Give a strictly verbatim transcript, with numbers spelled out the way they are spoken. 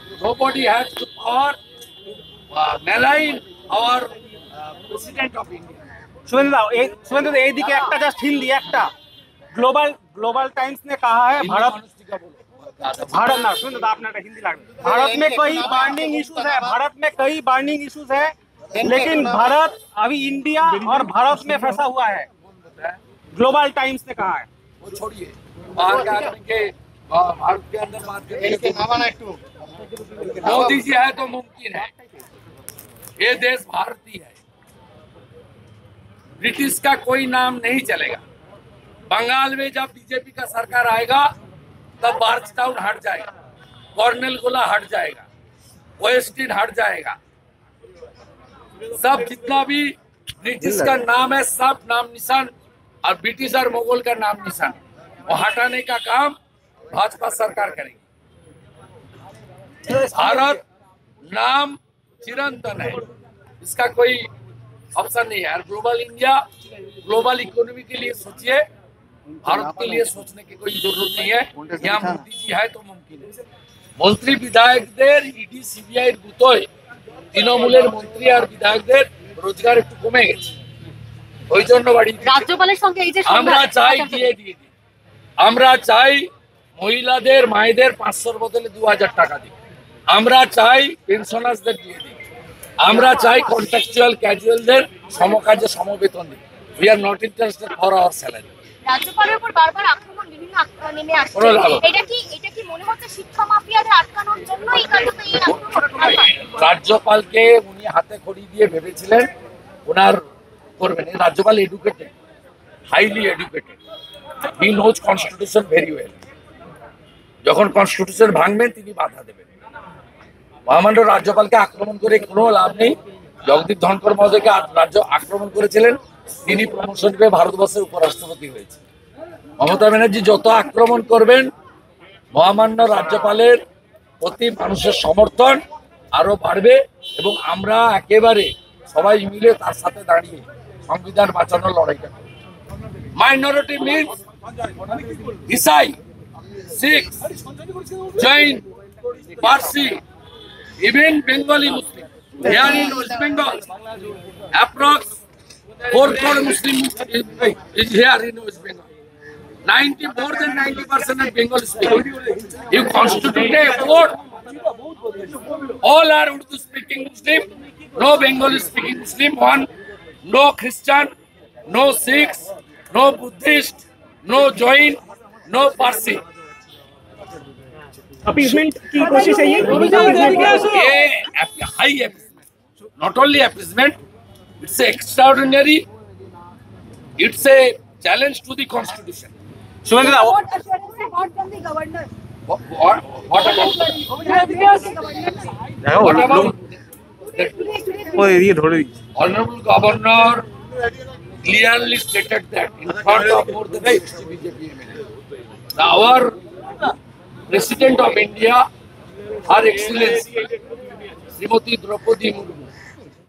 Nobody has the power to uh, malign our uh, President of India. Suvendu दा ए शुभेंदु दा এইদিকে একটা জাস্ট হিন্দি একটা ग्लोबल ग्लोबल टाइम्स ने कहा है भारत भारत ना शुभेंदु दा अपना हिंदी लागবে भारत में कई बर्निंग इश्यूज है भारत में कई बर्निंग इश्यूज है लेकिन भारत अभी इंडिया और भारत में फंसा हुआ है ग्लोबल टाइम्स ने कहा है। वो छोड़िए बाहर के आदमी के भारत के अंदर बात करते मोदी जी है तो मुमकिन है। ये देश भारतीय है, ब्रिटिश का कोई नाम नहीं चलेगा। बंगाल में जब बीजेपी का सरकार आएगा तब बार्च टाउन हट जाएगा, कॉर्नेल गोला हट जाएगा, वेस्टिन हट जाएगा। सब जितना भी ब्रिटिश का नाम है सब नाम निशान और ब्रिटिश और मुगल का नाम निशान वो हटाने का काम भाजपा सरकार करेगी। भारत नाम चिरंतन है, इसका कोई ऑप्शन नहीं है। और ग्लोबल इंडिया ग्लोबल इकोनॉमी के लिए सोचिए, भारत के लिए सोचने की कोई जरूरत नहीं है। यहाँ मोदी जी है तो मुमकिन है। मंत्री विधायकদের ইডি সিবিআই এর গুতোয় তৃণমূলের মন্ত্রী আর বিধায়কদের রোজগার একটু কমে গেছে, ওই জন্য বাড়ি রাজ্যপালের সঙ্গে এই যে আমরা চাই দিয়ে দিয়ে দিই। আমরা চাই মহিলাদের মায়েদের পাঁচশোর বদলে দু হাজার টাকা দিই। আমরা চাই পেনশনার্সদের দিয়ে দিই। আমরা চাই কন্ট্রাকচুয়াল ক্যাজুয়ালদের সমকাজে সমবেতন দিই। We are not interested for our salary. রাজ্যপালের উপর বারবার আক্রমণ বিভিন্ন আক্রমণ নেমে আসছে, এটা কি এটা কি মনে হচ্ছে শিক্ষা মাফিয়াদের আটকানোর জন্যই কার্যত এই আক্রমণ? রাজ্যপালকে উনি হাতে খড়ি দিয়ে ভেবেছিলেন ওনার করবেন। রাজ্যপাল educated, highly educated, he knows constitution very well. যখন কনস্টিটিউশন ভাঙবেন তিনি বাধা দেবেন। মহামান্য রাজ্যপালকে আক্রমণ করে কোনো লাভ নেই। জগদীপ ধনকর মহোদয়কে রাজ্য আক্রমণ করেছিলেন, তিনি প্রমোশন পেয়ে ভারতবর্ষের উপরাষ্ট্রপতি হয়েছে। মমতা ব্যানার্জি যত আক্রমণ করবেন মহামান্য রাজ্যপালের প্রতি মানুষের সমর্থন আরো বাড়বে এবং আমরা একেবারে সবাই মিলে তার সাথে দাঁড়িয়ে সংবিধান বাঁচানোর লড়াইটা করব। মাইনরিটি মিনস ইসাই, Sikh, Jain, Parsi, even Bengali Muslim. Here in West Bengal, approx four crore Muslim is here in West Bengal. Ninety more than ninety percent of Bengali speaking. You constitute a vote. All are Urdu speaking Muslim. No Bengali speaking Muslim. One, no Christian, no Sikhs, no Buddhist, no Jain, no Parsi. Appeasement की कोशिश है ये ये हाई appeasement, not only appeasement, it's extraordinary, it's a challenge to the constitution. Suvendu da What assurance they got from the governor? What, what, what about what about वो ये थोड़ी honorable governor clearly stated that in front of more than sixty B J P M L A. Our President of India, Her Excellency Srimati Draupadi Murmu,